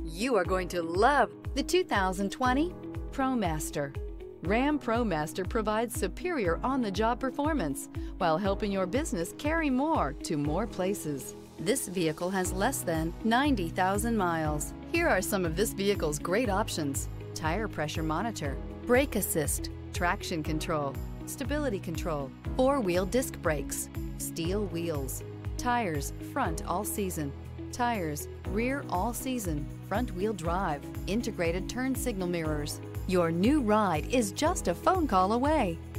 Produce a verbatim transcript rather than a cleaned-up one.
You are going to love the two thousand twenty ProMaster. Ram ProMaster provides superior on-the-job performance while helping your business carry more to more places. This vehicle has less than ninety thousand miles. Here are some of this vehicle's great options: tire pressure monitor, brake assist, traction control, stability control, four-wheel disc brakes, steel wheels, tires front all season, tires rear all season, front wheel drive, integrated turn signal mirrors. Your new ride is just a phone call away.